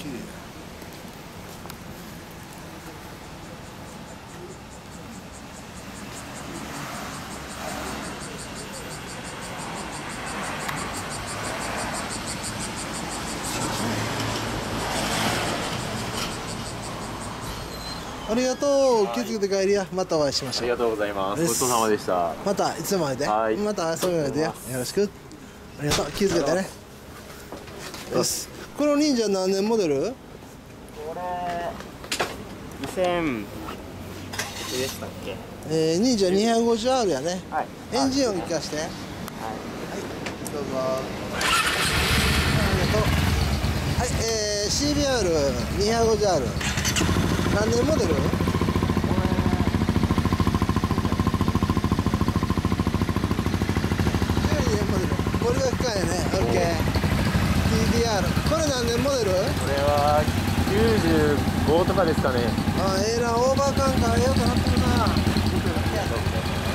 綺麗だ。ありがとう。気をつけて帰りや。またお会いしましょう。 ありがとうございます。ごちそうさまでした。 またいつもまで。また遊びまでや。よろしく。ありがとう。気をつけてね。よし。この忍者何年モデル？ これ2000でしたっけ？ 忍者 250R やね。 はい。 エンジン音聞かして。はい。どうぞ。ありがとう。はい。CBR250R。何年モデル？これが深いね。オッケー。TDR。これ何年モデル？ これは95とかですかね。 あ、ええな、オーバーカンカーよくなってるな。